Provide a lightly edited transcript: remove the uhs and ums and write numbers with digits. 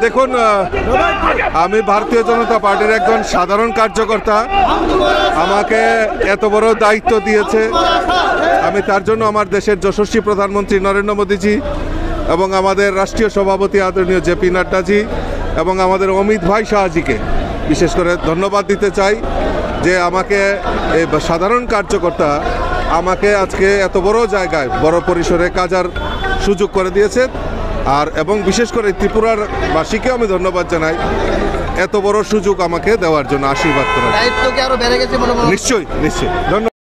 দেখুন, আমি ভারতীয় জনতা পার্টির একজন সাধারণ কার্যকর্তা। আমাকে এত বড় দায়িত্ব দিয়েছে, আমি তার জন্য আমার দেশের যশস্বী প্রধানমন্ত্রী নরেন্দ্র মোদীজি এবং আমাদের রাষ্ট্রীয় সভাপতি আদরণীয় জেপি নাড্ডাজি এবং আমাদের অমিত ভাই শাহজিকে বিশেষ করে ধন্যবাদ দিতে চাই যে আমাকে এই সাধারণ কার্যকর্তা আমাকে আজকে এত বড় জায়গায় বড় পরিসরে কাজার সুযোগ করে দিয়েছে। আর এবং বিশেষ করে ত্রিপুরার বাসীকে আমি ধন্যবাদ জানাই এত বড় সুযোগ আমাকে দেওয়ার জন্য, আশীর্বাদ করার। দায়িত্ব কি আরো বেড়ে গেছে? নিশ্চয়ই নিশ্চয়ই ধন্যবাদ।